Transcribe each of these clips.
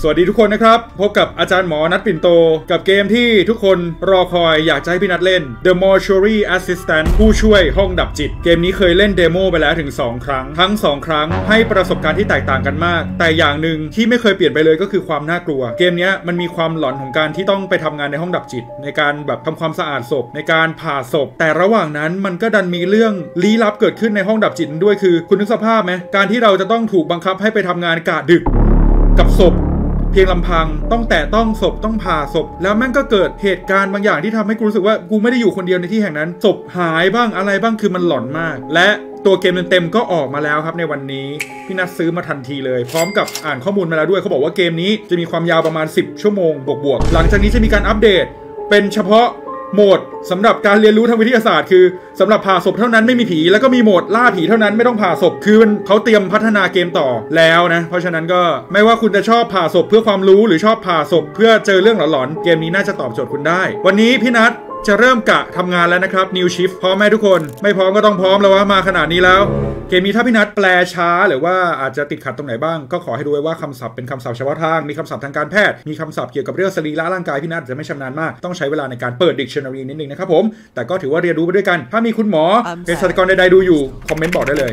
สวัสดีทุกคนนะครับพบกับอาจารย์หมอนัทปิ่นโตกับเกมที่ทุกคนรอคอยอยากจะให้พี่นัทเล่น The Mortuary Assistant ผู้ช่วยห้องดับจิตเกมนี้เคยเล่นเดโมไปแล้วถึง2ครั้งทั้ง2ครั้งให้ประสบการณ์ที่แตกต่างกันมากแต่อย่างหนึ่งที่ไม่เคยเปลี่ยนไปเลยก็คือความน่ากลัวเกมนี้มันมีความหลอนของการที่ต้องไปทำงานในห้องดับจิตในการแบบทำความสะอาดศพในการผ่าศพแต่ระหว่างนั้นมันก็ดันมีเรื่องลี้ลับเกิดขึ้นในห้องดับจิตด้วยคือคุณนึกสภาพไหมการที่เราจะต้องถูกบังคับให้ไปทำงานกะดึกกับศพเพียงลำพังต้องแตะต้องศพต้องผ่าศพแล้วแม่งก็เกิดเหตุการณ์บางอย่างที่ทำให้กูรู้สึกว่ากูไม่ได้อยู่คนเดียวในที่แห่งนั้นศพหายบ้างอะไรบ้างคือมันหลอนมากและตัวเกมเต็มๆก็ออกมาแล้วครับในวันนี้พี่นัทซื้อมาทันทีเลยพร้อมกับอ่านข้อมูลมาแล้วด้วยเขาบอกว่าเกมนี้จะมีความยาวประมาณ10ชั่วโมงบวกๆหลังจากนี้จะมีการอัปเดตเป็นเฉพาะโหมดสำหรับการเรียนรู้ทางวิทยาศาสตร์คือสำหรับผ่าศพเท่านั้นไม่มีผีแล้วก็มีโหมดล่าผีเท่านั้นไม่ต้องผ่าศพคือเขาเตรียมพัฒนาเกมต่อแล้วนะเพราะฉะนั้นก็ไม่ว่าคุณจะชอบผ่าศพเพื่อความรู้หรือชอบผ่าศพเพื่อเจอเรื่องหลอนๆเกมนี้น่าจะตอบโจทย์คุณได้วันนี้พี่นัทจะเริ่มกะทำงานแล้วนะครับ New Shift พร้อมไหมทุกคนไม่พร้อมก็ต้องพร้อมแล้วว่ามาขนาดนี้แล้วเกมนี้ถ้าพี่นัทแปลช้าหรือว่าอาจจะติดขัดตรงไหนบ้างก็ขอให้ดูไว้ว่าคำศัพท์เป็นคำศัพท์เฉพาะทางมีคำศัพท์ทางการแพทย์มีคำศัพท์เกี่ยวกับเรื่องสรีระร่างกายพี่นัทจะไม่ชำนาญมากต้องใช้เวลาในการเปิด Dictionary นิดนึงนะครับผมแต่ก็ถือว่าเรียนรู้ไปด้วยกันถ้ามีคุณหมอเภสัชกรใดๆดูอยู่คอมเมนต์บอกได้เลย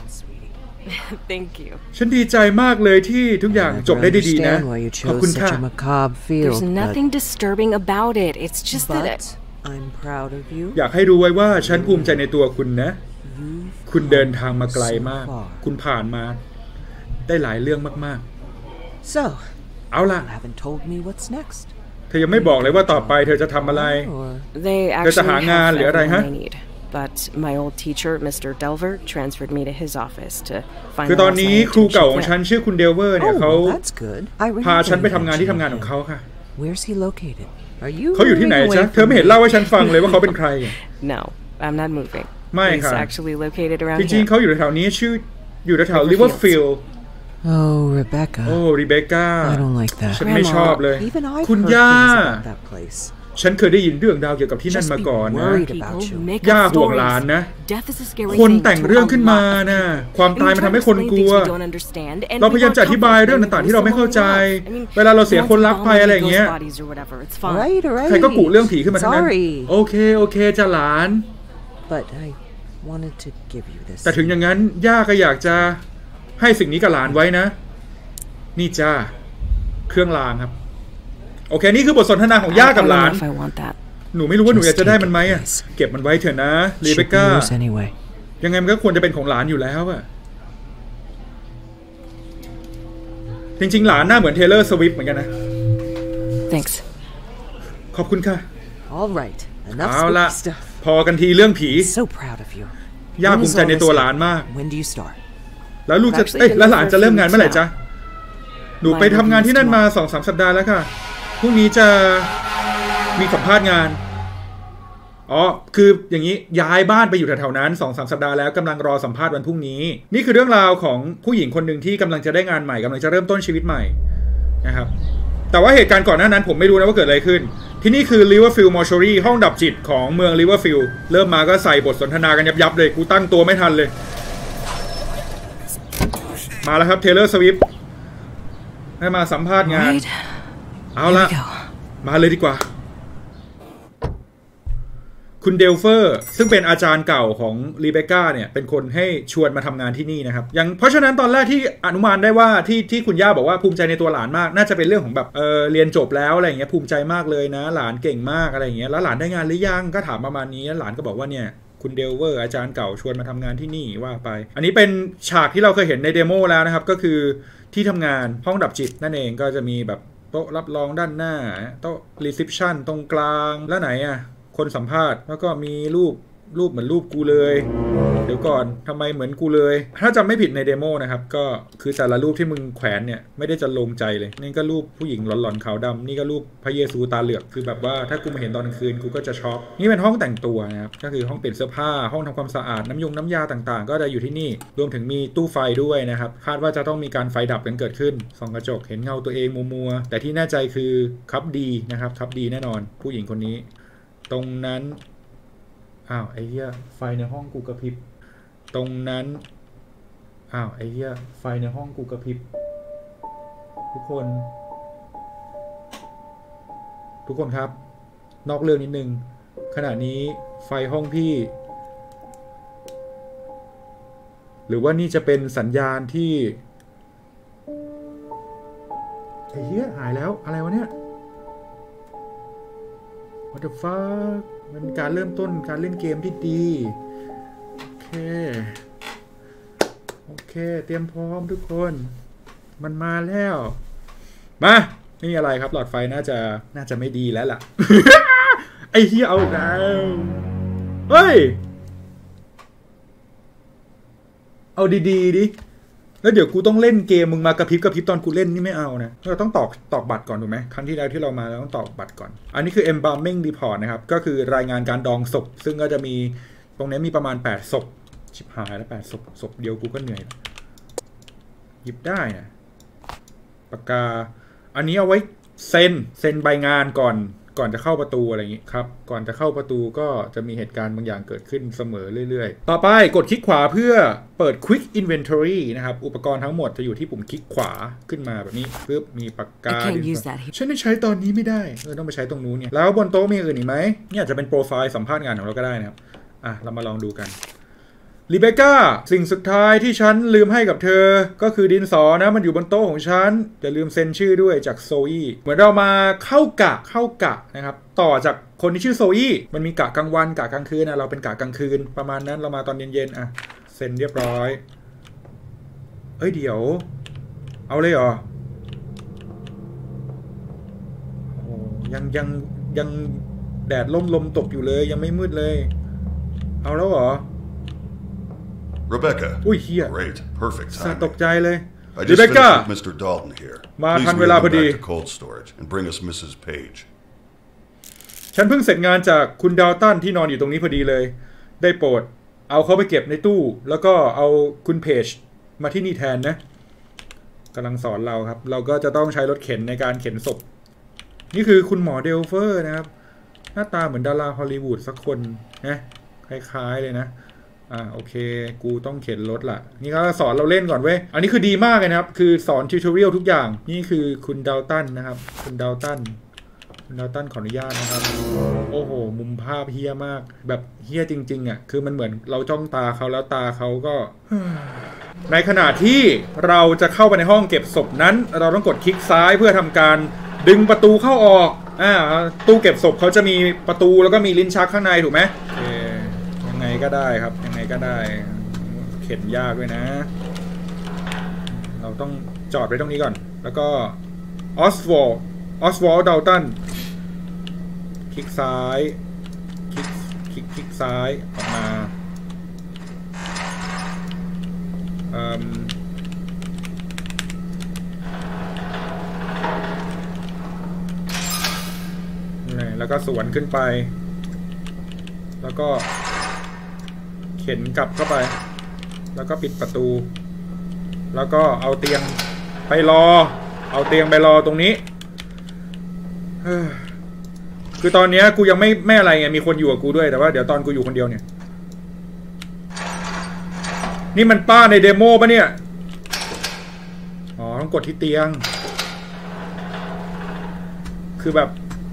Thank you ฉันดีใจมากเลยที่ทุกอย่างจบได้ดีๆนะขอบคุณค่ะ There's nothing disturbing about it it's just that I'm proud of you อยากให้รู้ไว้ว่าฉันภูมิใจในตัวคุณนะคุณเดินทางมาไกลมากคุณผ่านมาได้หลายเรื่องมากๆ So เอาล่ะ you haven't told me what's next เธอยังไม่บอกเลยว่าต่อไปเธอจะทำอะไร They เธอจะหา actually งาน have หรืออะไร everyone ฮะ I need but my old teacher Mr. Delver transferred me to his office to คือตอน finalize นี้ my ครูเก่าของ internship ฉัน there ชื่อคุณเดลเวอร์เนี่ย เขา that's good I พาฉันไป really ทำงานที่ทำงาน mentioned ของเขาค่ะ him. Where's he located Are you เขาอยู่ที่ไหน moving จ๊ะ away เธอไม่เห็น from เล่า me? ให้ฉันฟังเลยว่าเขาเป็นใคร No I'm not moving ไม่ He's ค่ะ actually located around จริง here ๆเขาอยู่แถวๆนี้ชื่ออยู่แถวๆ Riverfield Oh Rebecca โอ้รีเบคก้า I don't like that ฉันไม่ชอบเลย Even I've คุณ heard ย่า things about that place ฉันเคยได้ยินเรื่องราวเกี่ยวกับที่นั่น Just มา be ก่อนนะ worried People about you make ย่า up ห่วงหลาน stories นะ Death is a scary คน thing แต่ง to เรื่องขึ้นมา a lot นะความตายมันทำให้คนกลัว we don't understand and เราพยายามจะอธิบายเรื่องต่างๆที่เราไม่เข้าใจ เวลาเราเสียคนรักไปอะไรอย่างเงี้ย Alright ใครก็กุเรื่องผีขึ้นมาทั้งนั้น Sorry โอเคจะหลาน But I wanted to give you this แต่ถึงอย่างนั้นย่าก็อยากจะให้สิ่งนี้กับหลานไว้นะนี่จ้าเครื่องรางครับโอเคนี่คือบทสนทนาของย่ากับหลานหนูไม่รู้ว่าหนูอยากจะได้มันไหมอ่ะเก็บมันไว้เถอะนะรีเบคก้า anyway ยังไงมันก็ควรจะเป็นของหลานอยู่แล้วอะจริงๆหลานหน้าเหมือนเทเลอร์สวิฟต์เหมือนกันนะ Thanks ขอบคุณค่ะ All right enough เอาละ spooky stuff พอกันทีเรื่องผี So proud of you ย่าภูมิใจในตัวหลานมาก When do you start แล้วลูกจะแล้วหลานจะเริ่มงานเมื่อไหร่จ๊ะหนูไปทำงานที่นั่นมา 2-3 สัปดาห์แล้วค่ะพรุ่งนี้จะมีสัมภาษณ์งานอ๋อคืออย่างนี้ย้ายบ้านไปอยู่แถวๆนั้น 2-3 สัปดาห์แล้วกำลังรอสัมภาษณ์วันพรุ่งนี้นี่คือเรื่องราวของผู้หญิงคนหนึ่งที่กำลังจะได้งานใหม่กำลังจะเริ่มต้นชีวิตใหม่นะครับแต่ว่าเหตุการณ์ก่อนหน้านั้นผมไม่รู้นะว่าเกิดอะไรขึ้นที่นี่คือ Riverfield Mortuary ห้องดับจิตของเมือง Riverfield เริ่มมาก็ใส่บทสนทนากันยับๆเลยกูตั้งตัวไม่ทันเลยมาแล้วครับเทเลอร์สวิฟต์ให้มาสัมภาษณ์งานเอาละมาเลยดีกว่าคุณเดลเฟอร์ซึ่งเป็นอาจารย์เก่าของรีเบคก้าเนี่ยเป็นคนให้ชวนมาทำงานที่นี่นะครับเพราะฉะนั้นตอนแรกที่อนุมานได้ว่าที่คุณย่าบอกว่าภูมิใจในตัวหลานมากน่าจะเป็นเรื่องของแบบเรียนจบแล้วอะไรอย่างเงี้ยภูมิใจมากเลยนะหลานเก่งมากอะไรอย่างเงี้ยแล้วหลานได้งานหรือยังก็ถามประมาณนี้หลานก็บอกว่าเนี่ยคุณเดลเวอร์อาจารย์เก่าชวนมาทำงานที่นี่ว่าไปอันนี้เป็นฉากที่เราเคยเห็นในเดโมแล้วนะครับก็คือที่ทำงานห้องดับจิตนั่นเองก็จะมีแบบโต๊ะรับรองด้านหน้าโต๊ะรีเซพชันตรงกลางแล้วไหนอะคนสัมภาษณ์แล้วก็มีรูปเหมือนรูปกูเลยเดี๋ยวก่อนทำไมเหมือนกูเลยถ้าจำไม่ผิดในเดโมนะครับก็คือแต่ละรูปที่มึงแขวนเนี่ยไม่ได้จะลงใจเลยนี่ก็รูปผู้หญิงหลอนๆขาวดำนี่ก็รูปพระเยซูตาเหลือกคือแบบว่าถ้ากูมาเห็นตอนกลางคืนกูก็จะช็อกนี่เป็นห้องแต่งตัวนะครับก็คือห้องเปลี่ยนเสื้อผ้าห้องทำความสะอาดน้ำยาต่างๆก็จะอยู่ที่นี่รวมถึงมีตู้ไฟด้วยนะครับคาดว่าจะต้องมีการไฟดับกันเกิดขึ้นส่องกระจกเห็นเงาตัวเองมัวๆแต่ที่แน่ใจคือคับดีนะครับคับดีแน่นอนผู้หญิงคนนี้ตรงนั้นอ้าวไอ้เหี้ยไฟในห้องกูกระพริบตรงนั้นอ้าวไอ้เหี้ยไฟในห้องกูกระพริบทุกคนทุกคนครับนอกเรื่องนิดนึงขณะนี้ไฟห้องพี่หรือว่านี่จะเป็นสัญญาณที่ไอ้เหี้ยหายแล้วอะไรวะเนี่ย What the fuck มันเป็นการเริ่มต้นการเล่นเกมที่ดีโอเคเตรียมพร้อมทุกคนมันมาแล้วมาไม่มีอะไรครับหลอดไฟน่าจะไม่ดีแล้วล่ะ ไอ้เหี้ยเอาแล้วเฮ้ยเอาดีดิแล้วเดี๋ยวกูต้องเล่นเกมมึงมากระพริบตอนกูเล่นนี่ไม่เอานะเราต้องตอกบัตรก่อนถูกไหมครั้งที่แล้วที่เรามาเราต้องตอกบัตรก่อนอันนี้คือ embalming report นะครับก็คือรายงานการดองศพซึ่งก็จะมีตรงนี้มีประมาณ8ศพชิบหายแล้ว8ศพเดียวกูก็เหนื่อยหยิบได้นะปากกาอันนี้เอาไว้เซ็นใบงานก่อนจะเข้าประตูอะไรอย่างนี้ครับก่อนจะเข้าประตูก็จะมีเหตุการณ์บางอย่างเกิดขึ้นเสมอเรื่อยๆต่อไปกดคลิกขวาเพื่อเปิด Quick Inventory นะครับอุปกรณ์ทั้งหมดจะอยู่ที่ปุ่มคลิกขวาขึ้นมาแบบนี้ปึ๊บมีปากกาฉันไม่ใช้ตอนนี้ไม่ได้ต้องไปใช้ตรงนู้นเนี่ยแล้วบนโต๊ะมีอื่นอีกไหมเนี่ยจะเป็นโปรไฟล์สัมภาษณ์งานของเราก็ได้นะครับเรามาลองดูกันรีเบคก้าสิ่งสุดท้ายที่ฉันลืมให้กับเธอก็คือดินสอนะมันอยู่บนโต๊ะของฉันอย่าลืมเซ็นชื่อด้วยจากโซอี้เหมือนเรามาเข้ากะนะครับต่อจากคนที่ชื่อโซอี้มันมีกะกลางวันกะกลางคืนนะเราเป็นกะกลางคืนประมาณนั้นเรามาตอนเย็นๆเซ็นเรียบร้อยเอ้ยเดี๋ยวเอาเลยเหรอโอ้ยังแดดลมตกอยู่เลยยังไม่มืดเลยเอาแล้วเหรอ Rebecca. Great. Perfect timing. I just finished with Mr. Dalton here. Please move him back to cold storage and bring us Mrs. Page. ฉันเพิ่งเสร็จงานจากคุณดาวตันที่นอนอยู่ตรงนี้พอดีเลยได้โปรดเอาเขาไปเก็บในตู้แล้วก็เอาคุณเพจมาที่นี่แทนนะกำลังสอนเราครับเราก็จะต้องใช้รถเข็นในการเข็นศพนี่คือคุณหมอเดลเฟอร์นะครับหน้าตาเหมือนดาราฮอลลีวูดสักคนนะคล้ายๆเลยนะโอเคกูต้องเข็นรถละนี่เขาสอนเราเล่นก่อนเว้ยอันนี้คือดีมากเลยนะครับคือสอนทิวทอเรียลทุกอย่างนี่คือคุณดาวตันนะครับคุณดาวตันขออนุญาตนะครับโอ้โหมุมภาพเฮี้ยมากแบบเฮี้ยจริงๆคือมันเหมือนเราจ้องตาเขาแล้วตาเขาก็ ในขณะที่เราจะเข้าไปในห้องเก็บศพนั้นเราต้องกดคลิกซ้ายเพื่อทำการดึงประตูเข้าออกตู้เก็บศพเขาจะมีประตูแล้วก็มีลิ้นชักข้างในถูกไหมยังไงก็ได้ครับยังไงก็ได้เข็นยากด้วยนะเราต้องจอดไว้ตรงนี้ก่อนแล้วก็ออสวอลด์ดาวตันคลิกซ้ายคลิกซ้ายออกมาแล้วก็สวนขึ้นไปแล้วก็เข็นกลับเข้าไปแล้วก็ปิดประตูแล้วก็เอาเตียงไปรอตรงนี้คือตอนนี้กูยังไม่อะไรไงมีคนอยู่กับกูด้วยแต่ว่าเดี๋ยวตอนกูอยู่คนเดียวเนี่ยนี่มันป้าในเดโมปะเนี่ยต้องกดที่เตียงคือแบบ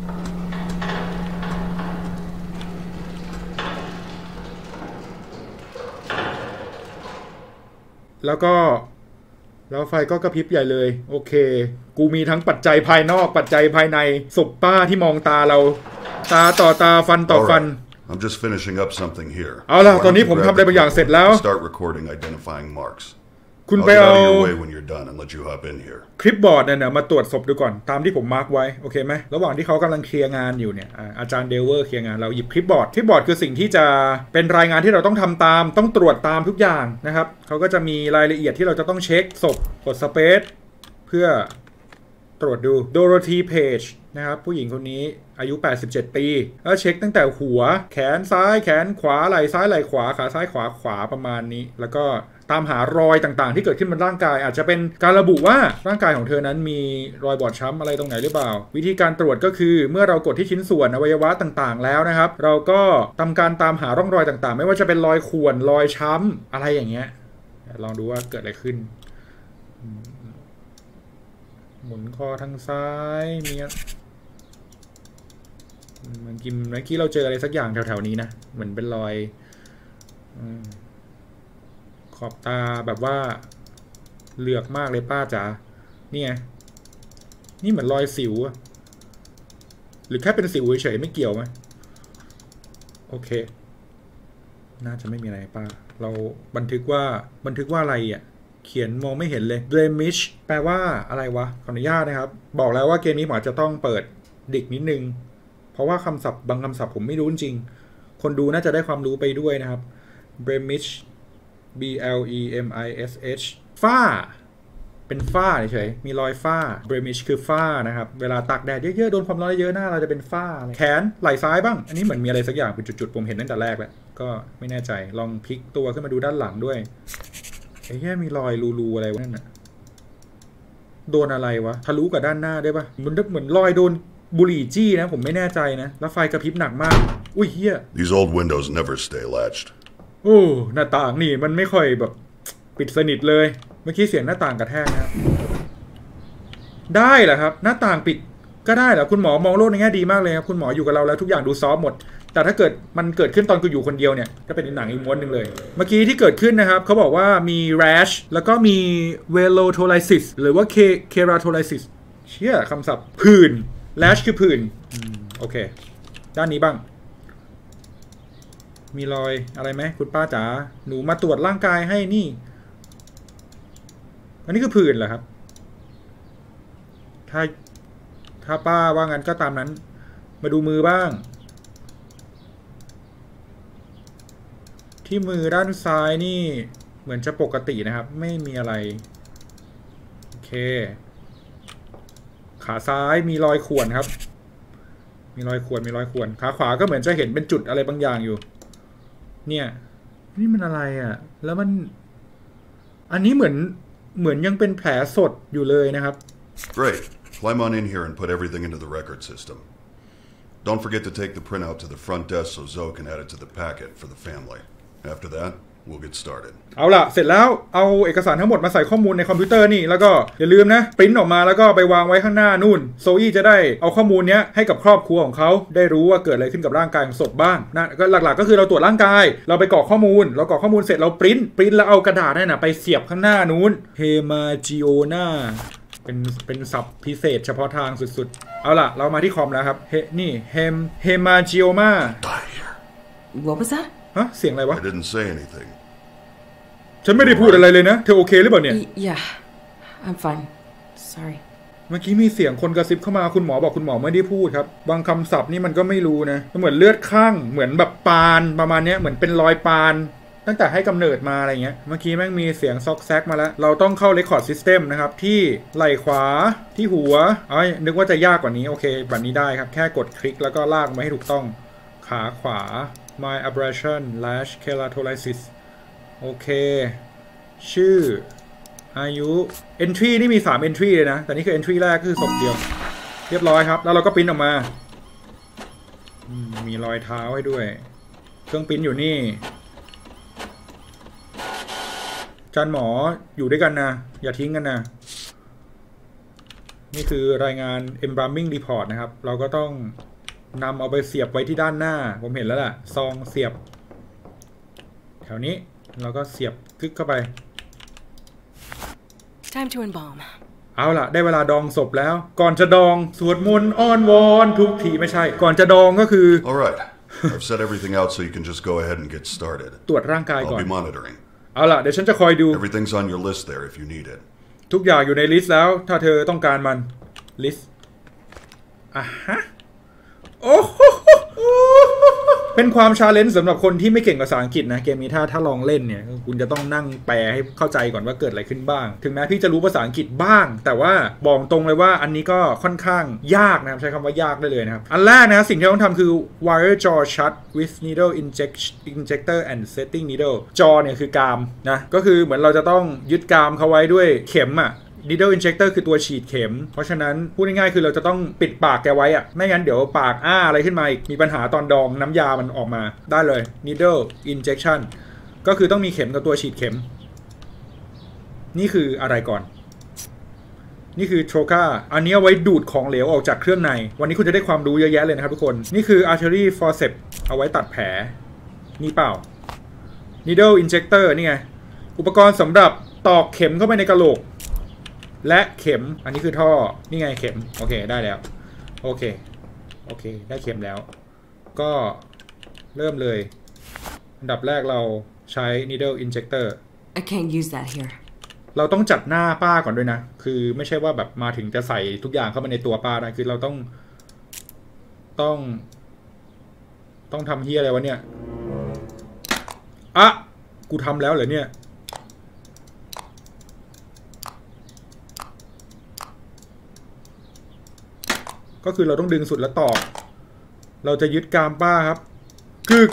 แล้วไฟก็กระพริบใหญ่เลยโอเคกูมีทั้งปัจจัยภายนอกปัจจัยภายในศพป้าที่มองตาเราตาต่อตาฟันต่อฟัน I'm just finishing up something here เอาล่ะตอนนี้ผมทำอะไรบางอย่างเสร็จแล้ว Start recording identifying marks คุณไปเอาคลิปบอร์ดเนี่ยมาตรวจศพดูก่อนตามที่ผมมาร์กไว้โอเคไหมระหว่างที่เขากำลังเคลียร์งานอยู่เนี่ยอาจารย์เดลเวอร์เคลียร์งานเราหยิบคลิปบอร์ดคือสิ่งที่จะเป็นรายงานที่เราต้องทำตามต้องตรวจตามทุกอย่างนะครับเขาก็จะมีรายละเอียดที่เราจะต้องเช็คศพกดสเปซเพื่อตรวจดูโดโรธีเพจนะครับผู้หญิงคนนี้อายุ87ปีแล้วเช็คตั้งแต่หัวแขนซ้ายแขนขวาไหล่ซ้ายไหล่ขวาขาซ้ายขวาประมาณนี้แล้วก็ตามหารอยต่างๆที่เกิดขึ้นบนร่างกายอาจจะเป็นการระบุว่าร่างกายของเธอนั้นมีรอยบอบช้ำอะไรตรงไหนหรือเปล่าวิธีการตรวจก็คือเมื่อเรากดที่ชิ้นส่วนอวัยวะต่างๆแล้วนะครับเราก็ทำการตามหาร่องรอยต่างๆไม่ว่าจะเป็นรอยข่วนรอยช้ำอะไรอย่างเงี้ยลองดูว่าเกิดอะไรขึ้นหมุนคอทางซ้ายมีเมื่อกี้เราเจออะไรสักอย่างแถวๆนี้นะเหมือนเป็นรอยขอบตาแบบว่าเหลือกมากเลยป้าจ๋านี่ไงนี่เหมือนรอยสิวหรือแค่เป็นสิวเฉยๆไม่เกี่ยวไหมโอเคน่าจะไม่มีอะไรป้าเราบันทึกว่าอะไรอ่ะเขียนมองไม่เห็นเลย blemish แปลว่าอะไรวะขออนุญาตนะครับบอกแล้วว่าเกมนี้หมอจะต้องเปิดดิกนิดนึงเพราะว่าคำศัพท์บางคำศัพท์ผมไม่รู้จริงคนดูน่าจะได้ความรู้ไปด้วยนะครับ blemish b l e m i s h ฝ้าเป็นฝ้าเฉยมีรอยฝ้า blemish คือฝ้านะครับเวลาตากแดดเยอะๆโดนความร้อนเยอะหน้าเราจะเป็นฝ้าแขนไหล่ซ้ายบ้างอันนี้เหมือนมีอะไรสักอย่างเป็นจุดๆผมเห็นตั้งแต่แรกแล้วก็ไม่แน่ใจลองพลิกตัวขึ้นมาดูด้านหลังด้วยไอ้แค่มีรอยรูๆอะไรวะนั่นน่ะโดนอะไรวะทะลุกับด้านหน้าได้ปะมันเหมือนรอยโดนบุหรี่จี้นะผมไม่แน่ใจนะแล้วไฟกระพริบหนักมากอุ้ยเฮีย These old windows never stay latched โอ้หน้าต่างนี่มันไม่ค่อยแบบปิดสนิทเลยเมื่อกี้เสียงหน้าต่างกระแทกนะครับได้เหรอครับหน้าต่างปิดก็ได้เหรอคุณหมอมองโลกในแง่ดีมากเลยครับคุณหมออยู่กับเราแล้วทุกอย่างดูซอฟต์หมดแต่ถ้าเกิดมันเกิดขึ้นตอนกูอยู่คนเดียวเนี่ยก็เป็นหนังอีกม้วนหนึ่งเลยเมื่อกี้ที่เกิดขึ้นนะครับเขาบอกว่ามี rash แล้วก็มี velotolysis หรือว่า keratolysis เชี่ยคำศัพท์ผื่น rash คือผื่นโอเคด้านนี้บ้างมีรอยอะไรไหมคุณป้าจ๋าหนูมาตรวจร่างกายให้นี่อันนี้คือผื่นเหรอครับถ้าป้าว่างั้นก็ตามนั้นมาดูมือบ้างที่มือด้านซ้ายนี่เหมือนจะปกตินะครับไม่มีอะไรโอเคขาซ้ายมีรอยข่วนครับมีรอยข่วนขาขวาก็เหมือนจะเห็นเป็นจุดอะไรบางอย่างอยู่เนี่ยนี่มันอะไรอ่ะแล้วมันอันนี้เหมือนยังเป็นแผลสดอยู่เลยนะครับ Great. Climb on in here and put everything into the record system. Don't forget to take the printout to the front desk so Zoe can add it to the packet for the family. After that, we'll get started. เอาล่ะเสร็จแล้วเอาเอกสารทั้งหมดมาใส่ข้อมูลในคอมพิวเตอร์นี่แล้วก็อย่าลืมนะปริ้นออกมาแล้วก็ไปวางไว้ข้างหน้านู่นโซอี้จะได้เอาข้อมูลนี้ให้กับครอบครัวของเขาได้รู้ว่าเกิดอะไรขึ้นกับร่างกายของศพบ้างนะก็หลักๆก็คือเราตรวจร่างกายเราไปกรอกข้อมูลเรากรอกข้อมูลเสร็จเราปริ้นแล้วเอากระดาษนั่นนะไปเสียบข้างหน้านู้นเฮมาจิโอนาเป็นศัพท์พิเศษเฉพาะทางสุดๆเอาล่ะเรามาที่คอมแล้วครับนี่เฮมาจิโอมา What was that? ฮะเสียงอะไรวะ I didn't say anything. ฉันไม่ได้พูดอะไรเลยนะเธอโอเคหรือเปล่าเนี่ย Yeah, I'm fine. Sorry. เมื่อกี้มีเสียงคนกระซิบเข้ามาคุณหมอบอกคุณหมอไม่ได้พูดครับบางคำศัพท์นี่มันก็ไม่รู้นะเหมือนเลือดข้างเหมือนแบบปานประมาณนี้เหมือนเป็นรอยปานตั้งแต่ให้กำเนิดมาอะไรเงี้ยเมื่อกี้แม่งมีเสียงซอกแซกมาแล้วเราต้องเข้า Record System นะครับที่ไหล่ขวาที่หัวนึกว่าจะยากกว่านี้โอเคแบบนี้ได้ครับแค่กดคลิกแล้วก็ลากมาให้ถูกต้องขาขวา My abrasion lash keratolysis โอเคชื่ออายุ entry นี่มี3 entry เลยนะแต่นี่คือ entry แรกคือศพเดียวเรียบร้อยครับแล้วเราก็ปริ้นออกมามีรอยเท้าให้ด้วยเครื่องปริ้นอยู่นี่จานหมออยู่ด้วยกันนะอย่าทิ้งกันนะนี่คือรายงาน embalming report นะครับเราก็ต้องนำเอาไปเสียบไว้ที่ด้านหน้าผมเห็นแล้วล่ะซองเสียบแถวนี้เราก็เสียบคลิกเข้าไป Time to embalm. เอาล่ะได้เวลาดองศพแล้วก่อนจะดองสวดมนต์อ้อนวอนทุกทีไม่ใช่ก่อนจะดองก็คือ Alright, I've set everything out so you can just go ahead and get started. ตรวจร่างกายก่อน I'll be monitoring. เอาล่ะเดี๋ยวฉันจะคอยดู Everything's on your list there if you need it. ทุกอย่างอยู่ในลิสต์แล้วถ้าเธอต้องการมันลิสต์ฮะโอ้โหเป็นความชาเลนจ์สำหรับคนที่ไม่เก่งภาษาอังกฤษนะเกมนี้ถ้าลองเล่นเนี่ยคุณจะต้องนั่งแปลให้เข้าใจก่อนว่าเกิดอะไรขึ้นบ้างถึงแม้พี่จะรู้ภาษาอังกฤษบ้างแต่ว่าบอกตรงเลยว่าอันนี้ก็ค่อนข้างยากนะครับใช้คำว่ายากได้เลยนะครับอันแรกนะสิ่งที่ต้องทำคือ wire jaw shut with needle injector and setting needle jaw เนี่ยคือกรามนะก็คือเหมือนเราจะต้องยึดกรามเขาไว้ด้วยเข็มneedle injector คือตัวฉีดเข็มเพราะฉะนั้นพูดง่ายๆคือเราจะต้องปิดปากแกไว้ไม่งั้นเดี๋ยวปากอะไรขึ้นมาอีกมีปัญหาตอนดองน้ำยามันออกมาได้เลย needle injection ก็คือต้องมีเข็มกับตัวฉีดเข็มนี่คืออะไรก่อนนี่คือโทรก้าอันนี้เอาไว้ดูดของเหลวออกจากเครื่องในวันนี้คุณจะได้ความรู้เยอะแยะเลยนะครับทุกคนนี่คือ artery forceps เอาไว้ตัดแผลนี่เปล่า needle injector นี่ไงอุปกรณ์สำหรับตอกเข็มเข้าไปในกะโหลกและเข็มอันนี้คือท่อนี่ไงเข็มโอเคได้แล้วโอเคได้เข็มแล้วก็เริ่มเลยอันดับแรกเราใช้ needle injector I can't use that here. เราต้องจัดหน้าป้าก่อนด้วยนะคือไม่ใช่ว่าแบบมาถึงจะใส่ทุกอย่างเข้ามาในตัวป้าได้คือเราต้องทำเฮียอะไรวะเนี่ยอ่ะกูทำแล้วเหรอเนี่ยก็คือเราต้องดึงสุดแล้วตอกเราจะยึดกรามป้าครับกึก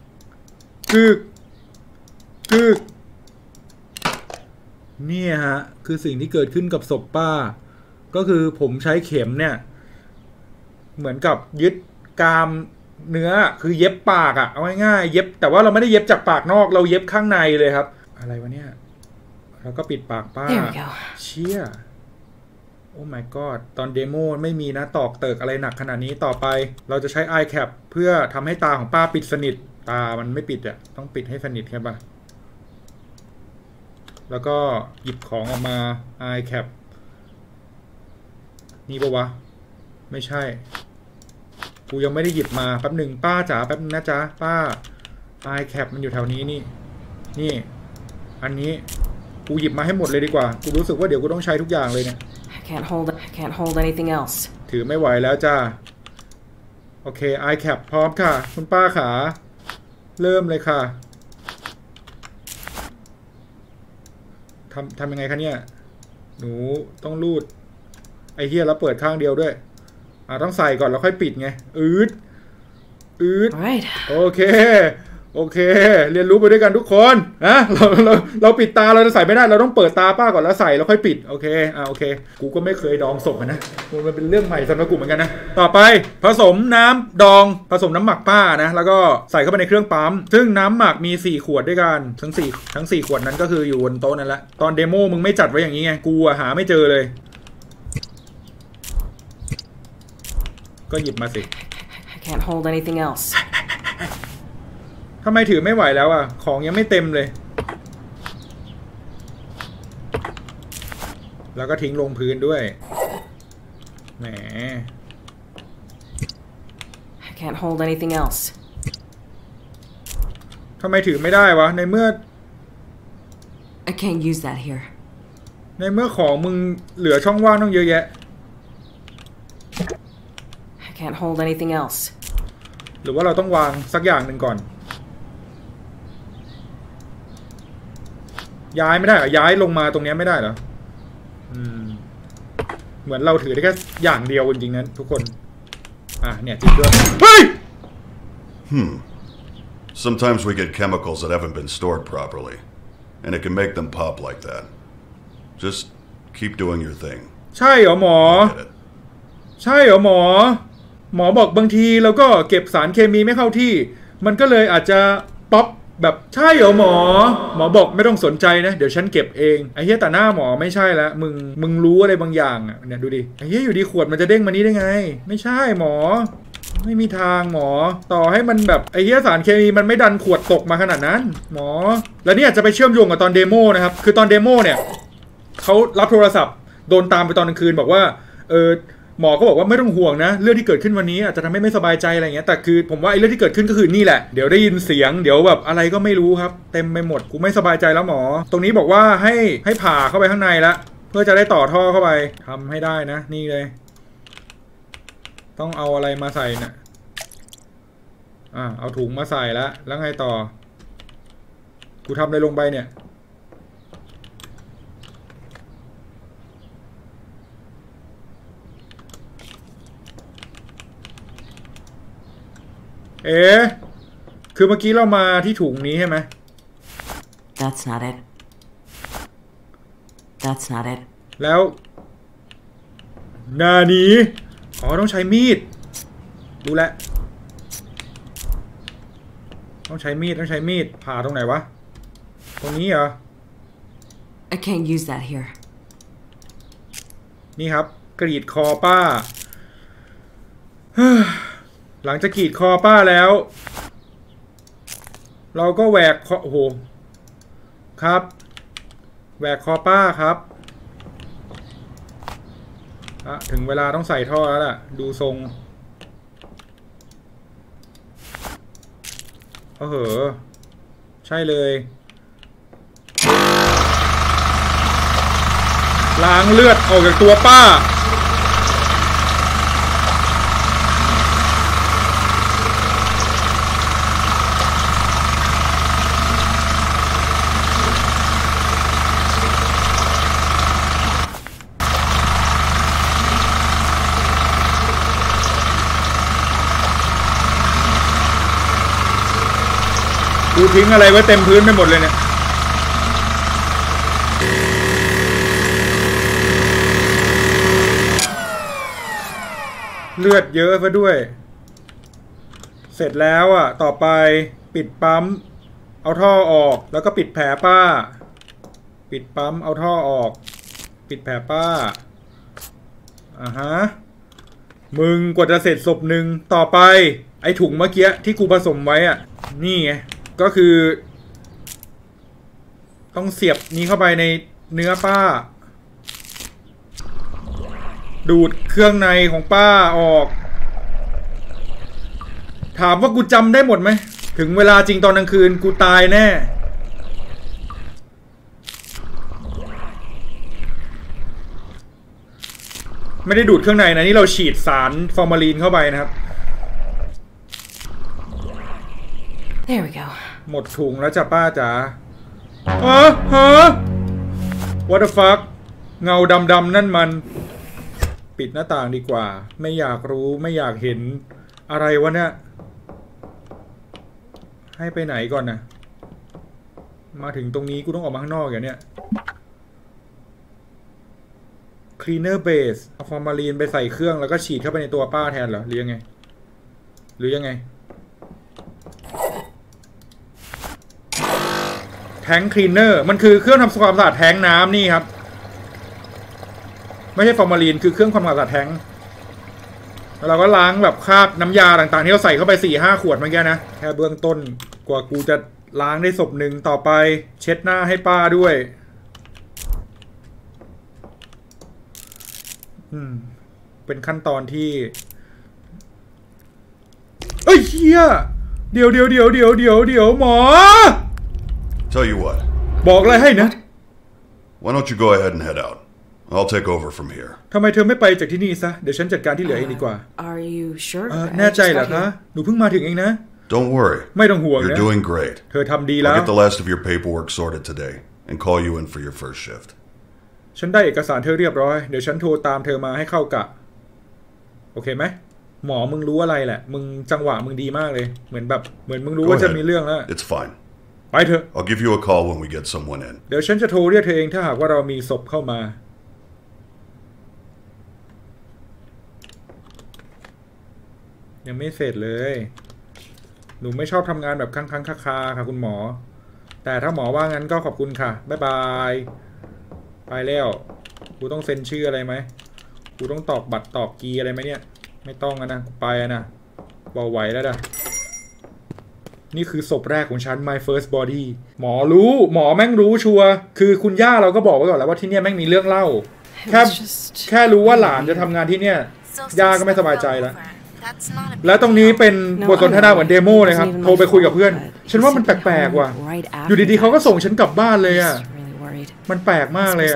เนี่ยฮะคือสิ่งที่เกิดขึ้นกับศพป้าก็คือผมใช้เข็มเนี่ยเหมือนกับยึดกรามเนื้อคือเย็บปากอะเอาง่ายๆเย็บแต่ว่าเราไม่ได้เย็บจากปากนอกเราเย็บข้างในเลยครับอะไรวะเนี่ยแล้วก็ปิดปากป้าเชี่ยโอ้ my god ตอนเดโมไม่มีนะตอกเติกอะไรหนักขนาดนี้ต่อไปเราจะใช้ eye cap เพื่อทำให้ตาของป้าปิดสนิทตามันไม่ปิดอะต้องปิดให้สนิทใช่ปะแล้วก็หยิบของออกมา eye cap นี่ปะวะไม่ใช่กูยังไม่ได้หยิบมาแป๊บหนึ่งป้าจ๋าแป๊บนึงนะจ๊ะป้า eye cap มันอยู่แถวนี้นี่อันนี้กูหยิบมาให้หมดเลยดีกว่ากูรู้สึกว่าเดี๋ยวกูต้องใช้ทุกอย่างเลยเนี่ย I can't hold anything else. ถือไม่ไหวแล้วจ้าโอเค eye cap พร้อมค่ะคุณป้าขาเริ่มเลยค่ะทำยังไงคะเนี่ยหนูต้องรูดไอ้เหี้ยแล้วเปิดข้างเดียวด้วยต้องใส่ก่อนแล้วค่อยปิดไงอืดโอเคเรียนรู้ไปด้วยกันทุกคนนะเราปิดตาเราจะใส่ไม่ได้เราต้องเปิดตาป้าก่อนแล้วใส่แล้วค่อยปิดโอเคกูก็ไม่เคยดองศพนะมันเป็นเรื่องใหม่สำหรับกูเหมือนกันนะต่อไปผสมน้ำดองผสมน้ำหมักป้านะแล้วก็ใส่เข้าไปในเครื่องปั๊มซึ่งน้ำหมักมี4ขวดด้วยกันทั้ง4ขวดนั้นก็คืออยู่บนโต๊ะนั่นแหละตอนเดโมมึงไม่จัดไว้อย่างนี้ไงกูหาไม่เจอเลยก็หยิบมาสิ I can't hold anything else. ทำไมถือไม่ไหวแล้วอ่ะของยังไม่เต็มเลยแล้วก็ทิ้งลงพื้นด้วยแหม I can't hold anything else. ทำไมถือไม่ได้วะในเมื่อ I can't use that here. ในเมื่อของมึงเหลือช่องว่างต้องเยอะแยะ I can't hold anything else. หรือว่าเราต้องวางสักอย่างหนึ่งก่อนย้ายไม่ได้เหรอย้ายลงมาตรงนี้ไม่ได้เหรอเหมือนเราถือได้แค่อย่างเดียวจริงๆนะทุกคนเนี่ยจริงด้วยเฮ้ย Sometimes we get chemicals that haven't been stored properly and it can make them pop like that. Just keep doing your thing. ใช่เหรอหมอใช่เหรอหมอบอกบางทีเราก็เก็บสารเคมีไม่เข้าที่มันก็เลยอาจจะป๊อปแบบใช่เหรอหมอบอกไม่ต้องสนใจนะเดี๋ยวฉันเก็บเองไอ้เหี้ยแต่หน้าหมอไม่ใช่แล้วมึงรู้อะไรบางอย่างอ่ะเนี่ยดูดิไอ้เหี้ยอยู่ดีขวดมันจะเด้งมานี้ได้ไงไม่ใช่หมอไม่มีทางหมอต่อให้มันแบบไอ้เหี้ยสารเคมีมันไม่ดันขวดตกมาขนาดนั้นหมอแล้วเนี่ยจะไปเชื่อมโยงกับตอนเดโมนะครับคือตอนเดโมเนี่ยเขารับโทรศัพท์โดนตามไปตอนกลางคืนบอกว่าหมอก็บอกว่าไม่ต้องห่วงนะเรื่องที่เกิดขึ้นวันนี้อาจจะทำให้ไม่สบายใจอะไรเงี้ยแต่คือผมว่าไอ้เรื่องที่เกิดขึ้นก็คือนี่แหละเดี๋ยวได้ยินเสียงเดี๋ยวแบบอะไรก็ไม่รู้ครับเต็มไปหมดกูไม่สบายใจแล้วหมอตรงนี้บอกว่าให้ผ่าเข้าไปข้างในละเพื่อจะได้ต่อท่อเข้าไปทำให้ได้นะนี่เลยต้องเอาอะไรมาใส่นะเอาถุงมาใส่แล้วไงต่อกูทำอะไรลงไปเนี่ยคือเมื่อกี้เรามาที่ถุงนี้ใช่ไหม That's not it. แล้วนานี้ต้องใช้มีดรู้แล้วต้องใช้มีดผ่าตรงไหนวะตรงนี้เหรอ I can't use that here. นี่ครับกรีดคอป้าหลังจากกรีดคอป้าแล้วเราก็แหวกคอโอ้โหครับแหวกคอป้าครับถึงเวลาต้องใส่ท่อแล้วล่ะดูทรงใช่เลยล้างเลือดออกจากตัวป้ากูทิ้งอะไรไว้เต็มพื้นไปหมดเลยเนี่ยเลือดเยอะซะด้วยเสร็จแล้วอ่ะต่อไปปิดปั๊มเอาท่อออกแล้วก็ปิดแผลป้าปิดปั๊มเอาท่อออกปิดแผลป้ามึงกว่าจะเสร็จศพหนึ่งต่อไปไอถุงเมื่อกี้ที่กูผสมไว้อ่ะนี่ไงก็คือต้องเสียบนี้เข้าไปในเนื้อป้าดูดเครื่องในของป้าออกถามว่ากูจำได้หมดไหมถึงเวลาจริงตอนกลางคืนกูตายแน่ไม่ได้ดูดเครื่องในนะนี่เราฉีดสารฟอร์มาลีนเข้าไปนะครับ There we go. หมดถุงแล้วจ้ะป้าจ๋าWhat the fuck เงาดำๆนั่นมันปิดหน้าต่างดีกว่าไม่อยากรู้ไม่อยากเห็นอะไรวะเนี่ยให้ไปไหนก่อนนะมาถึงตรงนี้กูต้องออกมาข้างนอกอย่างเนี้ย Cleaner Base เอาฟอร์มาลีนไปใส่เครื่องแล้วก็ฉีดเข้าไปในตัวป้าแทนเหรอหรือยังไงแทงคลีนเนอร์มันคือเครื่องทำความสะอาดแทงน้ำนี่ครับไม่ใช่ฟอร์มาลีนคือเครื่องความสะอาดแทงแล้วเราก็ล้างแบบคราบน้ำยาต่างๆที่เราใส่เข้าไป 4-5 ขวดเมื่อกี้นะแค่เบื้องต้นกว่ากูจะล้างได้ศพหนึ่งต่อไปเช็ดหน้าให้ป้าด้วยเป็นขั้นตอนที่เอ้ยเฮียเดี๋ยวหมอ Tell you what บอกอะไรให้นะ Why don't you go ahead and head out I'll take over from here ทำไมเธอไม่ไปจากที่นี่ซะเดี๋ยวฉันจัดการที่เหลือเองดีกว่า Are you sure แน่ใจเหรอคะหนูเพิ่งมาถึงเองนะ Don't worry ไม่ต้องห่วงนะ You're doing great เธอทำดีแล้ว I'll get the last of your paperwork sorted today and call you in for your first shift ฉันได้เอกสารเธอเรียบร้อยเดี๋ยวฉันโทรตามเธอมาให้เข้ากะโอเคไหมหมอมึงรู้อะไรแหละมึงจังหวะมึงดีมากเลยเหมือนมึงรู้ว่าจะมีเรื่องแล้ว It's fine ไปเถอะ I'll give you a call when we get someone in เดี๋ยวฉันจะโทรเรียกเธอเองถ้าหากว่าเรามีศพเข้ามายังไม่เสร็จเลยหนูไม่ชอบทำงานแบบค้างคาค่ะคุณหมอแต่ถ้าหมอว่างั้นก็ขอบคุณค่ะบ๊ายบายไปแล้วกูต้องเซ็นชื่ออะไรไหมกูต้องตอกบัตรตอกกีอะไรไหมเนี่ยไม่ต้องนะกูไปนะบอกไหวแล้วนะนี่คือศพแรกของฉัน my first body หมอแม่งรู้ชัวร์คือคุณย่าเราก็บอกไว้ก่อนแล้วว่าที่เนี่ยแม่งมีเรื่องเล่าแค่รู้ว่าหลานจะทำงานที่เนี่ยย่าก็ไม่สบายใจแล้วแล้วตรงนี้เป็นบทสนทนาเหมือนเดโมเลยครับโทรไปคุยกับเพื่อนฉันว่ามันแปลกๆว่ะอยู่ดีๆเขาก็ส่งฉันกลับบ้านเลยอ่ะมันแปลกมากเลยอ่ะ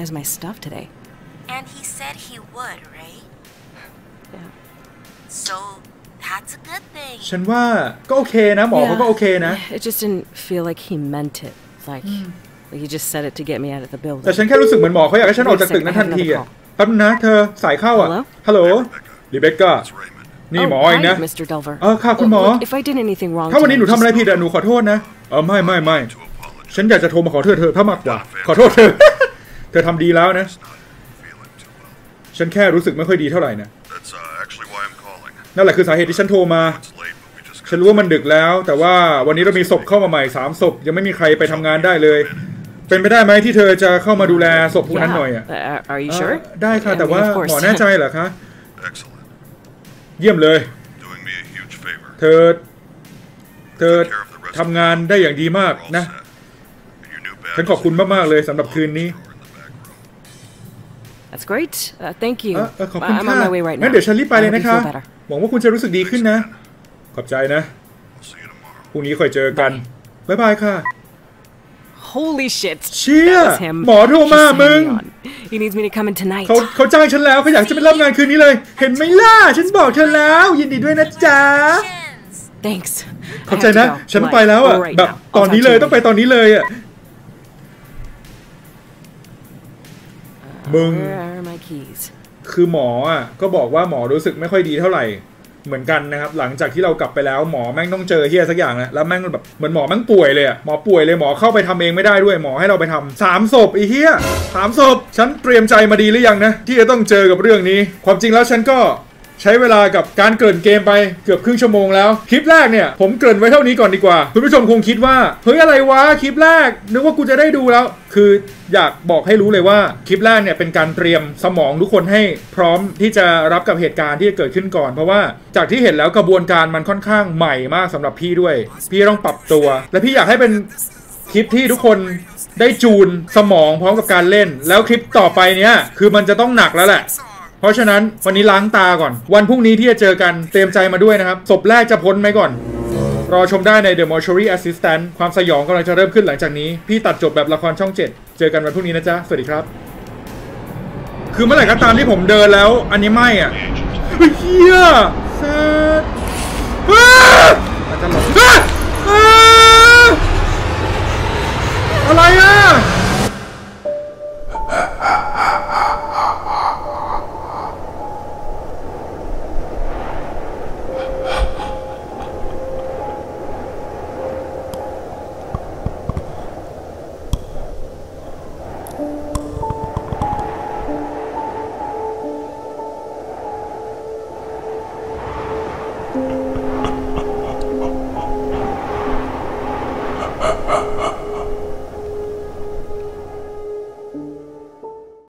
ฉันว่าก็โอเคนะหมอเขาก็โอเคนะ It just didn't feel like he meant it like he just said it to get me out of the building แต่ฉันแค่รู้สึกเหมือนหมอเขาอยากให้ฉันออกจากตึกนั้นทันทีอ่ะแป๊บนะเธอสายเข้าอ่ะฮัลโหลรีเบคก้านี่หมอเองนะค่ะคุณหมอถ้าวันนี้หนูทำอะไรผิดอ่ะหนูขอโทษนะไม่ฉันอยากจะโทรมาขอโทษเธอถ้ามากกว่าขอโทษเธอ เธอทำดีแล้วนะฉันแค่รู้สึกไม่ค่อยดีเท่าไหร่นะนั่นแหละคือสาเหตุที่ฉันโทรมาฉันรู้ว่ามันดึกแล้วแต่ว่าวันนี้เรามีศพเข้ามาใหม่3 ศพยังไม่มีใครไปทำงานได้เลยเป็นไปได้ไหมที่เธอจะเข้ามาดูแลศพพวกนั้นหน่อยอ่ะ Are you sure? ได้ค่ะแต่ว่าหมอแน่ใจเหรอคะ Excellent. เยี่ยมเลย Doing me a huge favor. เธอทำงานได้อย่างดีมากนะ ฉันขอบคุณมากๆเลยสำหรับคืนนี้ That's great. Thank you. ขอบคุณ I'm ค่ะ on my way right งั้น now. เดี๋ยวฉันรีบไปเลยนะคะ I hope you feel better. หวังว่าคุณจะรู้สึกดีขึ้นนะ ขอบใจนะ พรุ่งนี้ค่อยเจอกัน บ๊ายบายค่ะ Holy shit. เชี่ย That was him. หมอโทรมา He มึง signed me on. He needs me to come in tonight. เขาจ้างฉันแล้วเขาอยากจะไปรับงานคืนนี้เลย เห็นไหมล่ะ ฉันบอกเธอแล้ว ยินดีด้วยนะจ๊ะ Thanks. ขอบใจนะ ฉันไปแล้วอ่ะ แบบตอนนี้เลยต้องไปตอนนี้เลยอ่ะ มึง Where are my keys? คือหมออ่ะก็บอกว่าหมอรู้สึกไม่ค่อยดีเท่าไหร่เหมือนกันนะครับหลังจากที่เรากลับไปแล้วหมอแม่งต้องเจอเฮียสักอย่างนะแล้วแม่งแบบเหมือนหมอแม่งป่วยเลยอ่ะหมอป่วยเลยหมอเข้าไปทำเองไม่ได้ด้วยหมอให้เราไปทำ3 ศพไอ้เฮีย3 ศพฉันเตรียมใจมาดีหรือยังนะที่จะต้องเจอกับเรื่องนี้ความจริงแล้วฉันก็ใช้เวลากับการเกริ่นเกมไปเกือบครึ่งชั่วโมงแล้วคลิปแรกเนี่ยผมเกริ่นไว้เท่านี้ก่อนดีกว่าคุณผู้ชมคงคิดว่าเฮ้ยอะไรวะคลิปแรกนึกว่ากูจะได้ดูแล้วคืออยากบอกให้รู้เลยว่าคลิปแรกเนี่ยเป็นการเตรียมสมองทุกคนให้พร้อมที่จะรับกับเหตุการณ์ที่จะเกิดขึ้นก่อนเพราะว่าจากที่เห็นแล้วกระบวนการมันค่อนข้างใหม่มากสำหรับพี่ด้วยพี่ต้องปรับตัวและพี่อยากให้เป็นคลิปที่ทุกคนได้จูนสมองพร้อมกับการเล่นแล้วคลิปต่อไปเนี้ยคือมันจะต้องหนักแล้วแหละเพราะฉะนั้นวันนี้ล้างตาก่อนวันพรุ่งนี้ที่จะเจอกันเตรียมใจมาด้วยนะครับศพแรกจะพ้นไหมก่อนรอชมได้ใน The Mortuary Assistant ความสยองกำลังจะเริ่มขึ้นหลังจากนี้พี่ตัดจบแบบละครช่อง 7เจอกันวันพรุ่งนี้นะจ๊ะสวัสดีครับคือเมื่อไหร่ก็ตามที่ผมเดินแล้วอันนี้ไม่อ่ะเฮียแซดอาจจะหลอนอะไรอ่ะ